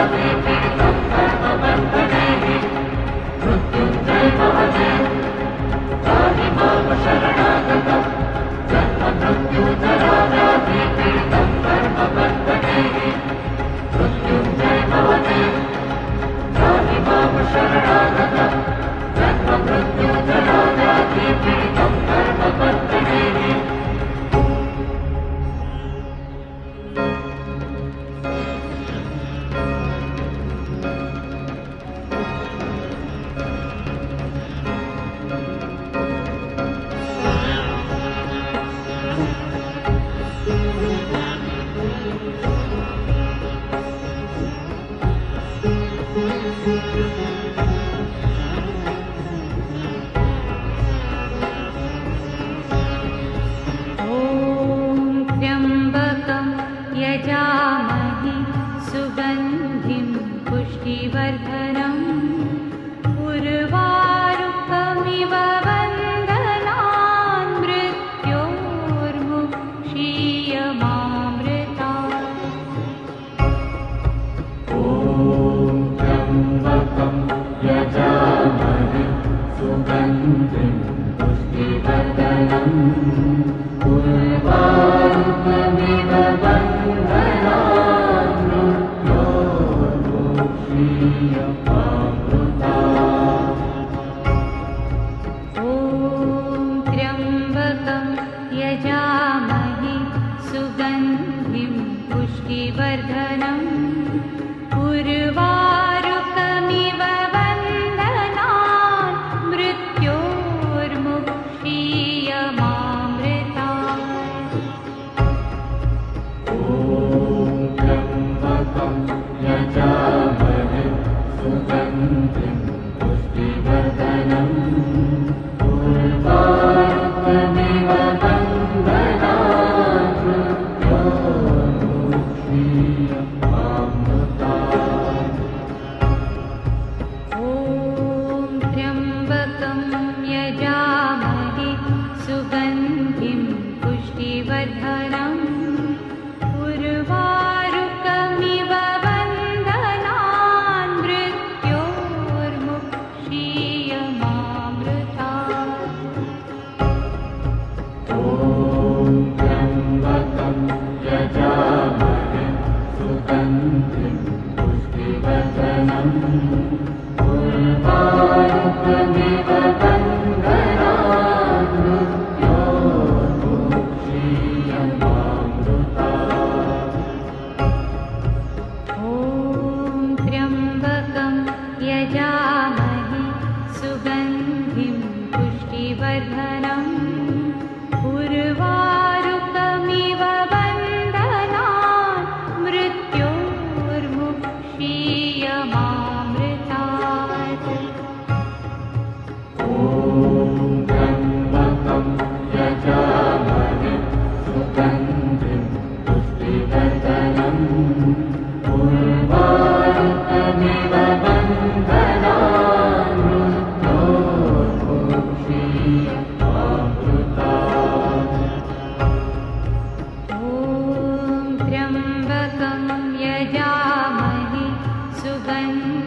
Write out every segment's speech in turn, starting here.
त्र्यम्बकं यजामहे सुगन्धिं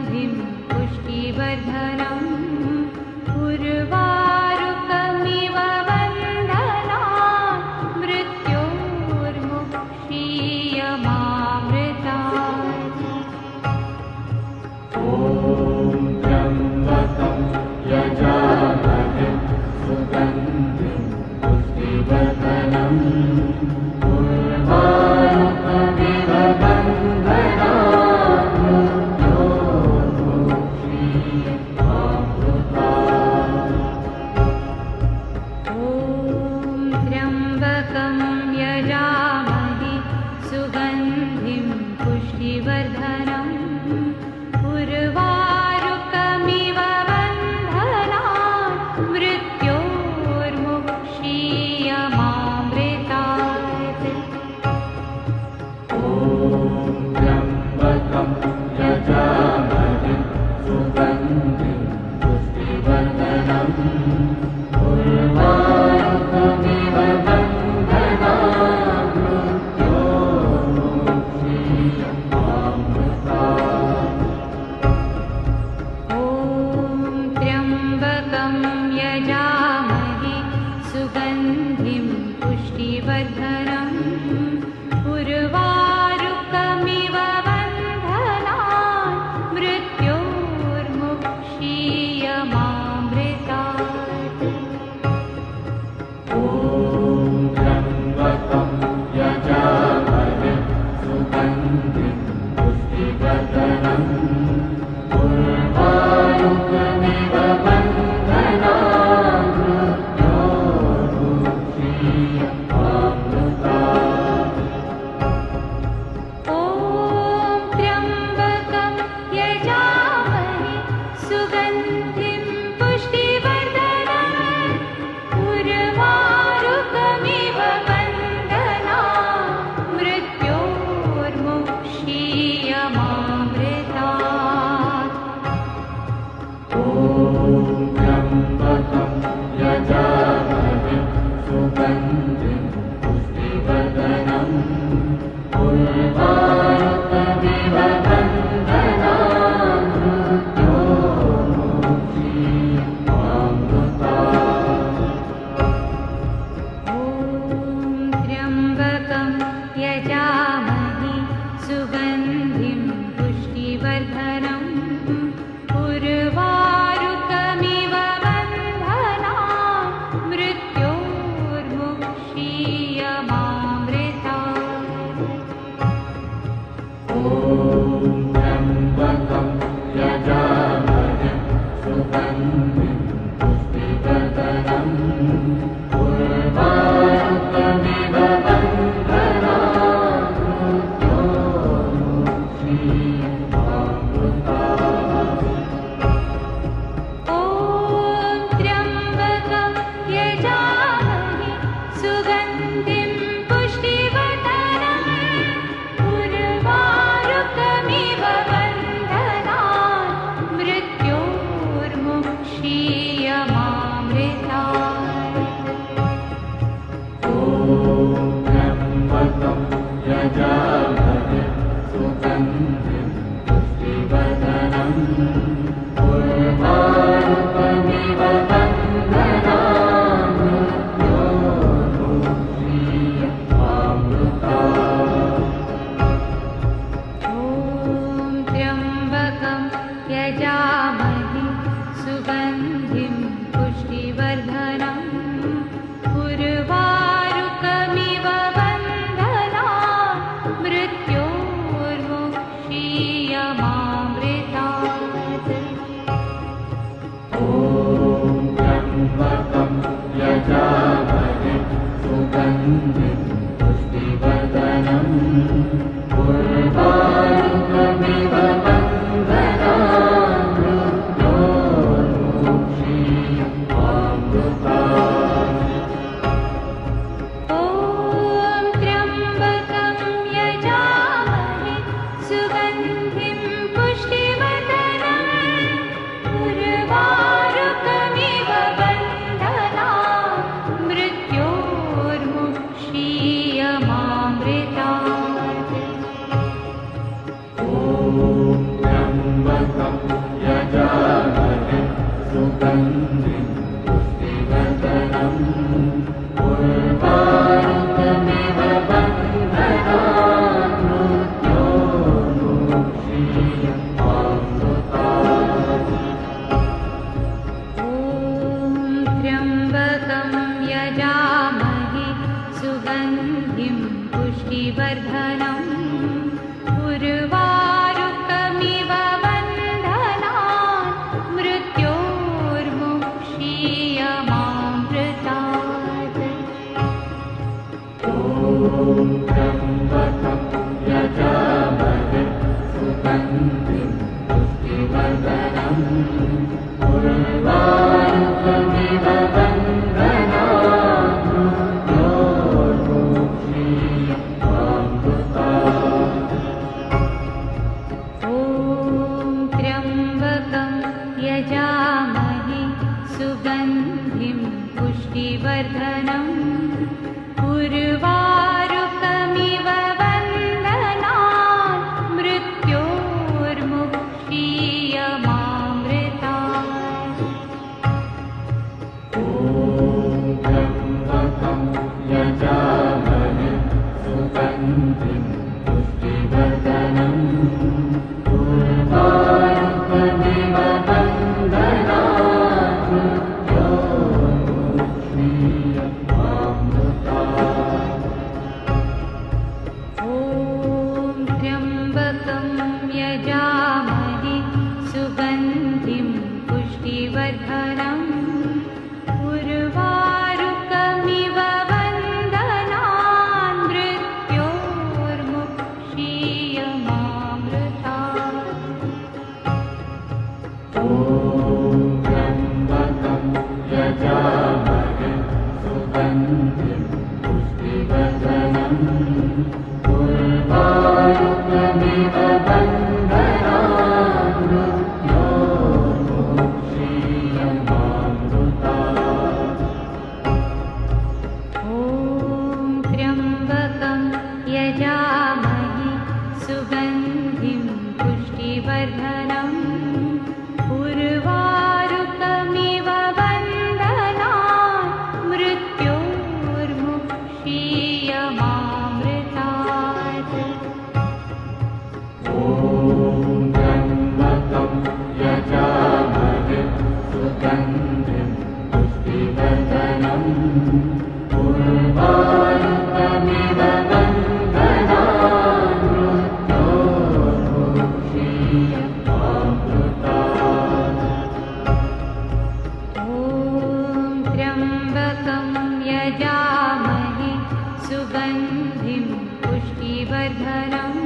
ॐ पुष्टिवर्धनम् उर्वारुकमिव बन्धनात् मृत्योर्मुक्षीयमामृतात्। ॐ त्र्यम्बकं यजामहे सुगन्धिं पुष्टिवर्धनम् उर्वारुकमिव बन्धनात् मृत्योर्मुक्षीयमामृतात्। ॐ त्र्यम्बकं यजामहे सुगन्धिं पुष्टिवर्धनम्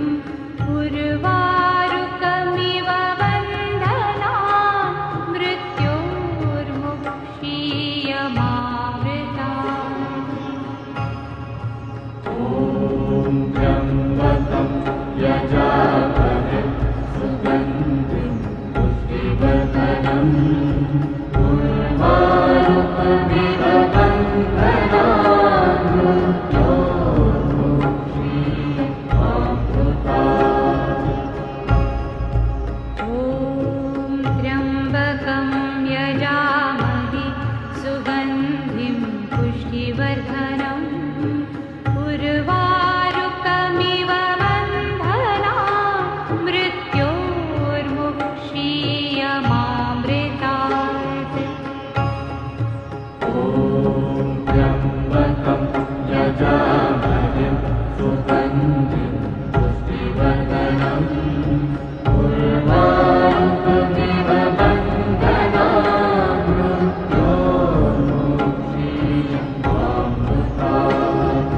उर्वारुकमिव बन्धनात् मृत्योर्मुक्षीयमामृतात्। ॐ त्र्यम्बकं यजामहे सुगन्धिं पुष्टिवर्धनम् उर्वारुकमिव बन्धनात् मृत्योर्मुक्षीयमामृतात्। ॐ त्र्यम्बकं यजामहे सुगन्धिं पुष्टिवर्धनम् उर्वारुकमिव बन्धनात् मृत्योर्मुक्षीयमामृतात्। ॐ त्र्यम्बकं यजामहे सुगन्धिं पुष्टिवर्धनम् उर्वारुकमिव बन्धनात् मृत्योर्मुक्षीयमामृतात्।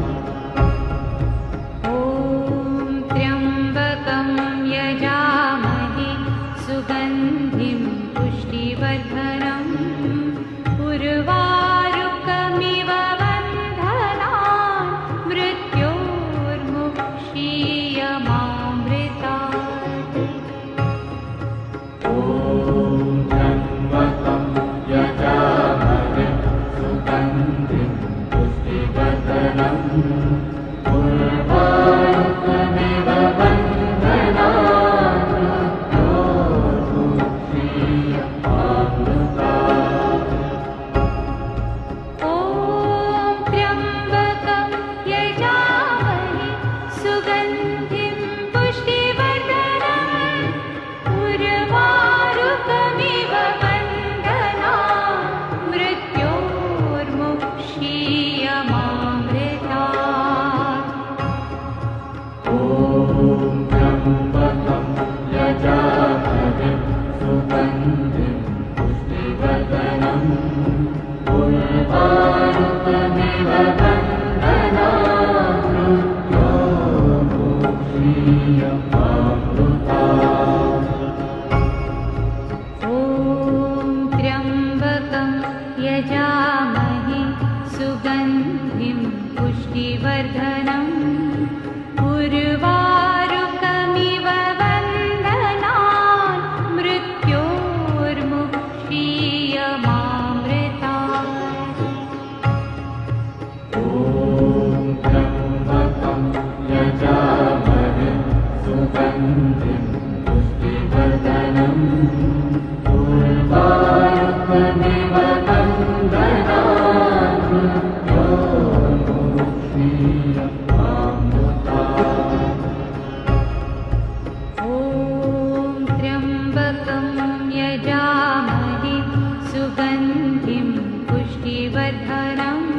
ॐ त्र्यम्बकं यजामहे सुगन्धिं पुष्टिवर्धनम् उर्वारुकमिव बन्धनात् मृत्योर्मुक्षीयमामृतात्। ॐ त्र्यम्बकं यजामहे सुगन्धिं पुष्टिवर्धनम् उर्वारुकमिव बन्धनात् मृत्योर्मुक्षीयमामृतात्। ॐ त्र्यम्बकं यजामहे सुगन्धिं पुष्टिवर्धनम् उर्वारुकमिव बन्धनात् मृत्योर्मुक्षीयमामृतात्। ॐ त्र्यम्बकं यजामहे सुगन्धिं पुष्टिवर्धनम् उर्वारुकमिव बन्धनात् मृत्योर्मुक्षीयमामृतात्। ॐ त्र्यम्बकं यजामहे सुगन्धिं पुष्टिवर्धनम् उर्वारुकमिव बन्धनात् मृत्योर्मुक्षीयमामृतात्। ॐ त्र्यम्बकं यजामहे सुगन्धिं पुष्टिवर्धनम् उर्वारुकमिव बन्धनात् मृत्योर्मुक्षीयमामृतात्। ॐ त्र्यम्बकं यजामहे सुगन्धिं पुष्टिवर्धनम्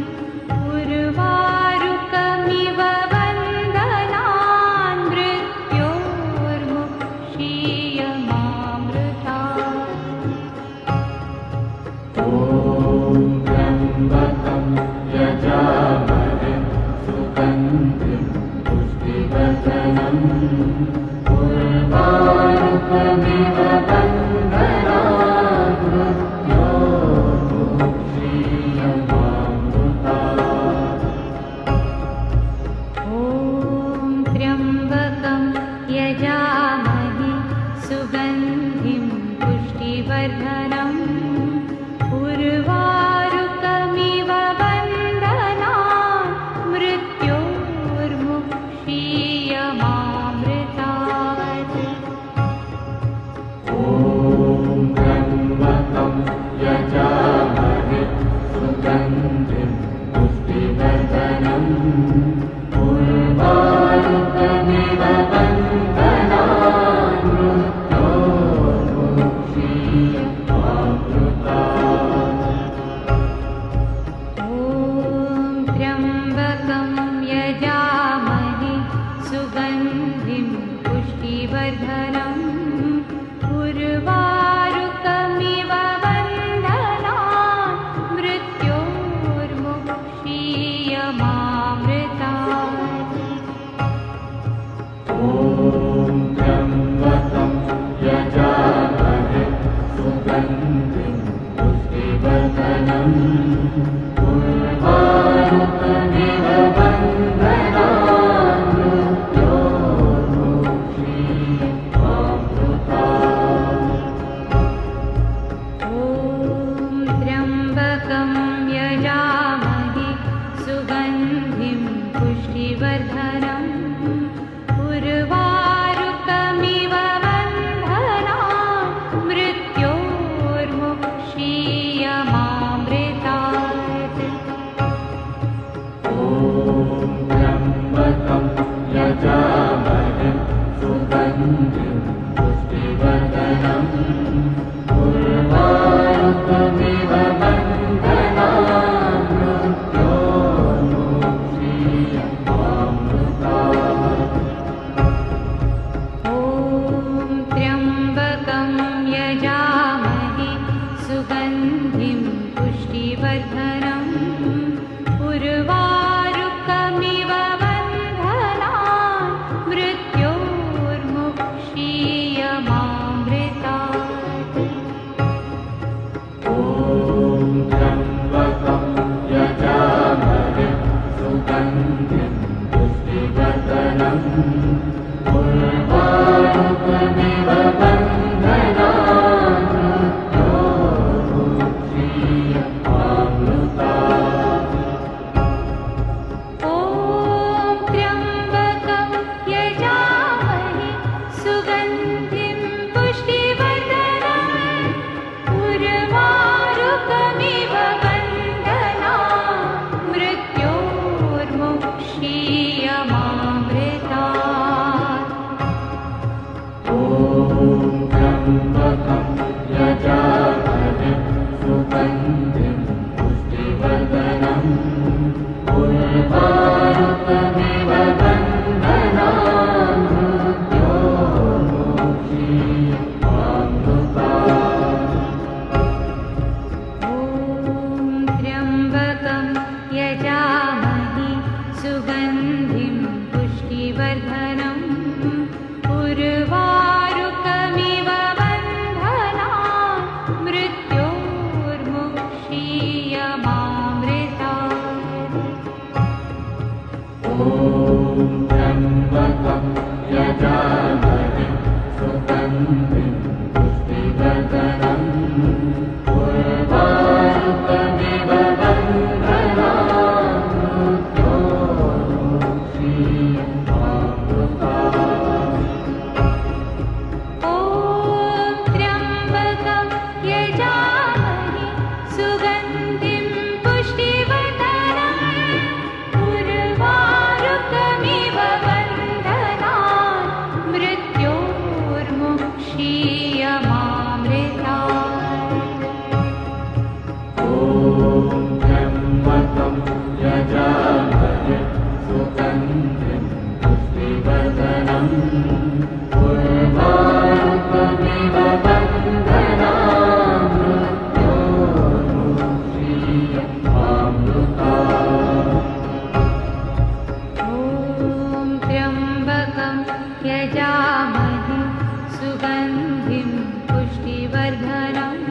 उर्वारुकमिव बन्धनात् मृत्योर्मुक्षीयमामृतात्। ॐ त्र्यम्बकं यजामहे सुगन्धिं पुष्टिवर्धनम् उर्वारुकमिव बन्धनात् मृत्योर्मुक्षीयमामृतात्। ॐ त्र्यम्बकं यजामहे सुगन्धिं पुष्टिवर्धनम् उर्वारुकमिव बन्धनात् मृत्योर्मुक्षीयमामृतात्। सुगन्धिं पुष्टिवर्धनम् उर्वारुकमिव बन्धनान् मृत्योर्मुक्षीयमामृतात्। ॐ त्र्यम्बकं यजामहे सुगन्धिं पुष्टिवर्धनम् उर्वारुकमिव बन्धनान् मृत्योर्मुक्षीयमामृतात्। ॐ त्र्यम्बकं यजामहे सुगन्धिं पुष्टिवर्धनम् उर्वारुकमिव बन्धनान् मृत्योर्मुक्षीयमामृतात्। ॐ त्र्यम्बकं यजामहे सुगन्धिं पुष्टिवर्धनम्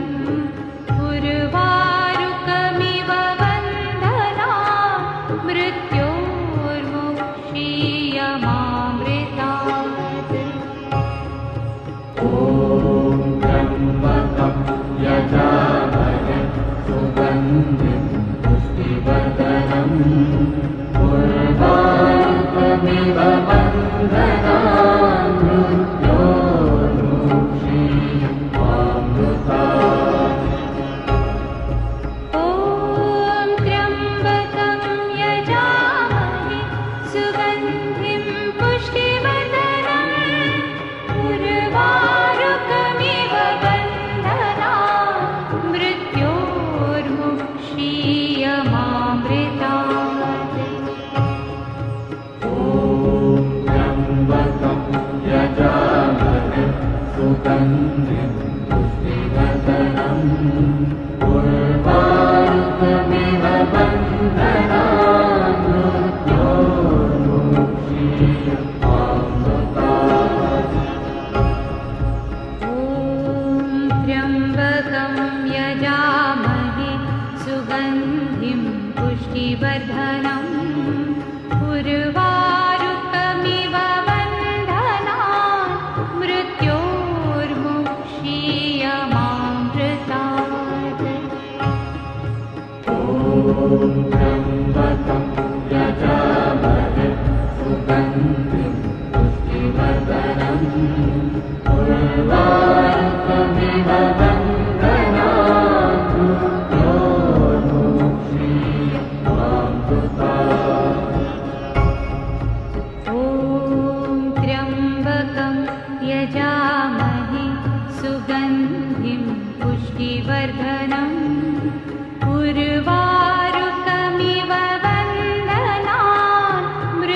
उर्वारुकमिव बन्धनान् मृत्योर्मुक्षीयमामृतात्। ॐ त्र्यम्बकं यजामहे सुगन्धिं पुष्टिवर्धनम् उर्वारुकमिव बन्धनान् मृत्योर्मुक्षीयमामृतात्। ॐ त्र्यम्बकं यजामहे सुगन्धिं पुष्टिवर्धनम् उर्वारुकमिव बन्धनान् मृत्योर्मुक्षीयमामृतात्। ॐ त्र्यम्बकं यजामहे सुगन्धिं पुष्टिवर्धनम् उर्वारुकमिव बन्धनान् मृत्योर्मुक्षीयमामृतात्। ॐ त्र्यम्बकं यजामहे सुगन्धिं पुष्टिवर्धनम् उर्वारुकमिव बन्धनान् मृत्योर्मुक्षीयमामृतात्। ॐ त्र्यम्बकं यजामहे सुगन्धिं पुष्टिवर्धनम् उर्वारुकमिव बन्धनान् मृत्योर्मुक्षीयमामृतात्। ॐ त्र्यम्बकं यजामहे सुगन्धिं पुष्टिवर्धनम् उर्वारुकमिव बन्धनान्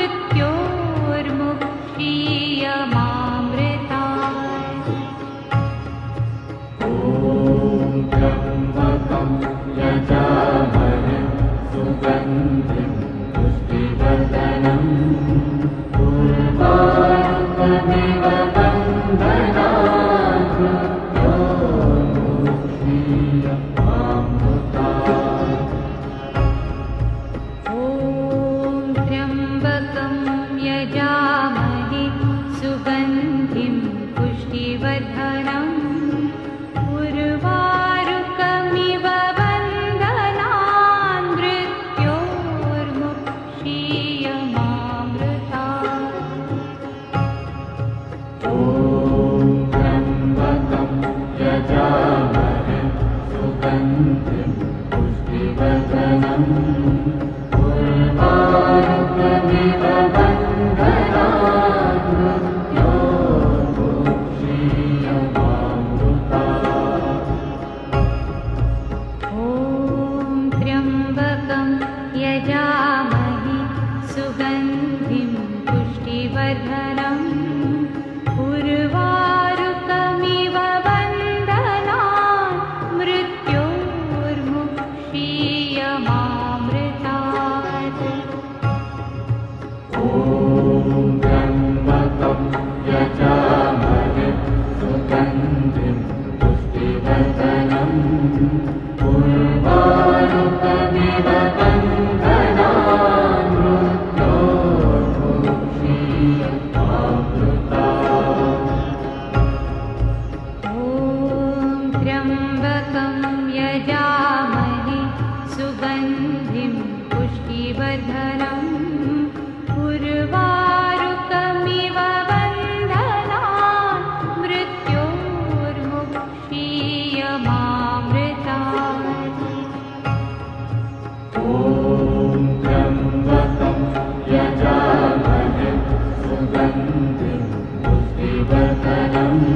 मृत्योर्मुक्षीयमामृतात्। ॐ त्र्यम्बकं यजामहे सुगन्धिं पुष्टिवर्धनम् उर्वारुकमिव बन्धनान् मृत्योर्मुक्षीयमामृतात्। ॐ त्र्यम्बकं यजामहे सुगन्धिं पुष्टिवर्धनम् उर्वारुकमिव बन्धनान् मृत्योर्मुक्षीयमामृतात्। ॐ त्र्यम्बकं यजामहे सुगन्धिं पुष्टिवर्धनम् उर्वारुकमिव बन्धनान् मृत्योर्मुक्षीयमामृतात्। ॐ त्र्यम्बकं यजामहे सुगन्धिं पुष्टिवर्धनम् उर्वारुकमिव बन्धनान् मृत्योर्मुक्षीयमामृतात्।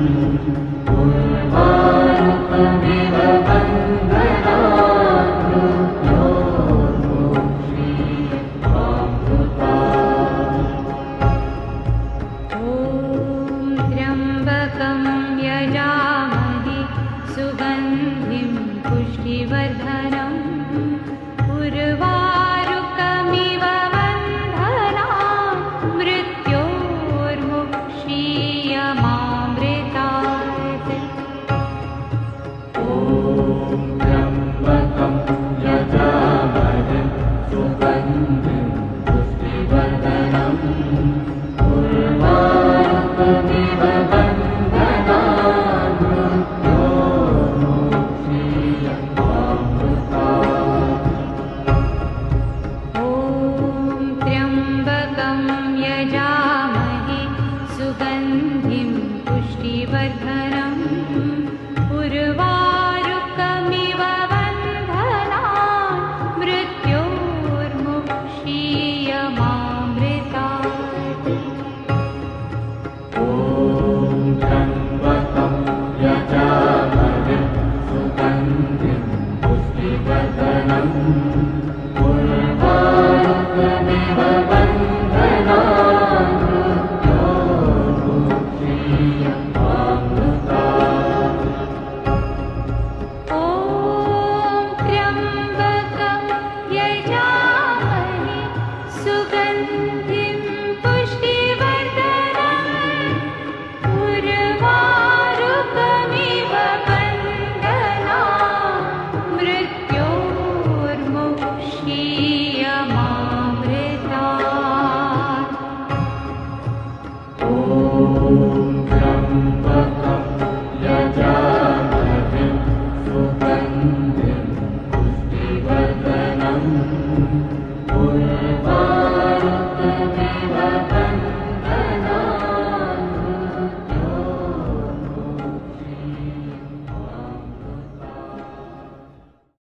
उर्वारुकमिव बन्धनान् मृत्योर्मुक्षीयमामृतात्। ॐ त्र्यम्बकं यजामहे सुगन्धिं पुष्टिवर्धनम् उर्वारुकमिव बन्धनान् मृत्योर्मुक्षीयमामृतात्। ॐ त्र्यम्बकं यजामहे सुगन्धिं पुष्टिवर्धनम् उर्वारुकमिव बन्धनान् मृत्योर्मुक्षीयमामृतात्। ॐ त्र्यम्बकं यजामहे सुगन्धिं पुष्टिवर्धनम् उर्वारुकमिव बन्धनान् मृत्योर्मुक्षीयमामृतात्। ॐ त्र्यम्बकं यजामहे सुगन्धिं पुष्टिवर्धनम् उर्वारुकमिव बन्धनान् मृत्योर्मुक्षीयमामृतात्। ॐ त्र्यम्बकं यजामहे सुगन्धिं पुष्टिवर्धनम् उर्वारुकमिव बन्धनान् मृत्योर्मुक्षीयमामृतात्। ॐ त्र्यम्बकं यजामहे सुगन्धिं पुष्टिवर्धनम् उर्वारुकमिव बन्धनान्